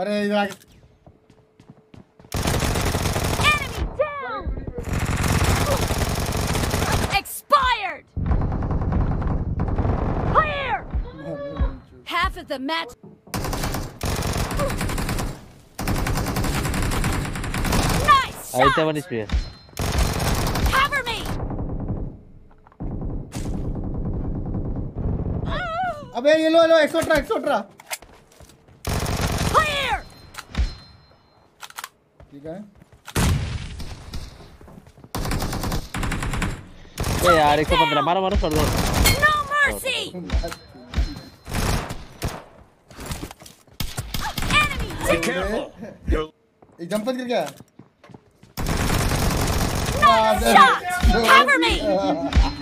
अरे इधर आके Enemy down. Expired. Clear. Half of the match. Nice aditya shot. one is here. Cover me. अबे ये लो 118 Clear. ठीक है ए यार 115 मारो मारो छोड़ दो. No mercy. Enemy Be down. careful. You're एक जंप गिर गया Nice shot. Cover me.